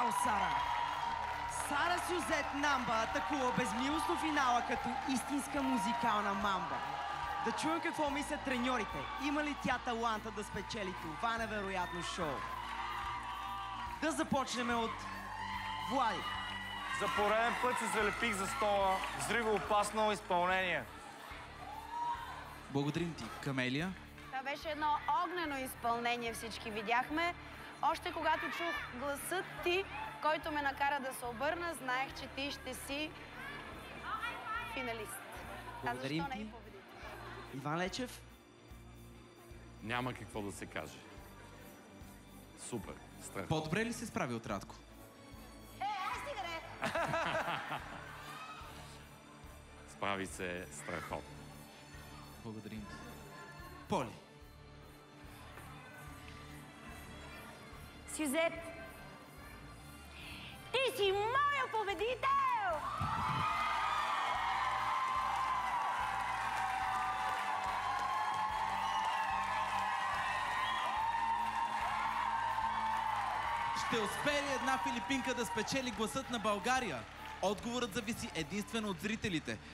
Браво, Сара! Сара Сюзет Намба атакува безмилостно финала като истинска музикална мамба. Да чуем какво мислят треньорите. Има ли тя таланта да спечели това невероятно шоу? Да започнем от Влади. За пореден път се залепих за стола. Взривоопасно изпълнение. Благодарим ти, Камелия. Това беше едно огнено изпълнение, всички видяхме. Още когато чух гласът ти, който ме накара да се обърна, знаех, че ти ще си финалист. Благодарим защо не ти. и победител? Иван Лечев. Няма какво да се каже. Супер, страхотно. По-добре ли се справи от Радко? Стига де! Справи се страхотно. Благодарим ти. Поли. Сюзет, ти си моя победител! Ще успее ли една филипинка да спечели гласът на България? Отговорът зависи единствено от зрителите.